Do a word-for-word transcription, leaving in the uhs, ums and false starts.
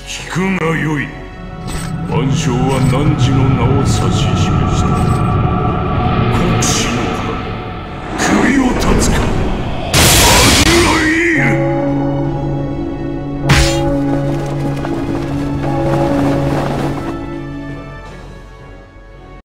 聞くがよい。万象は汝の名を指し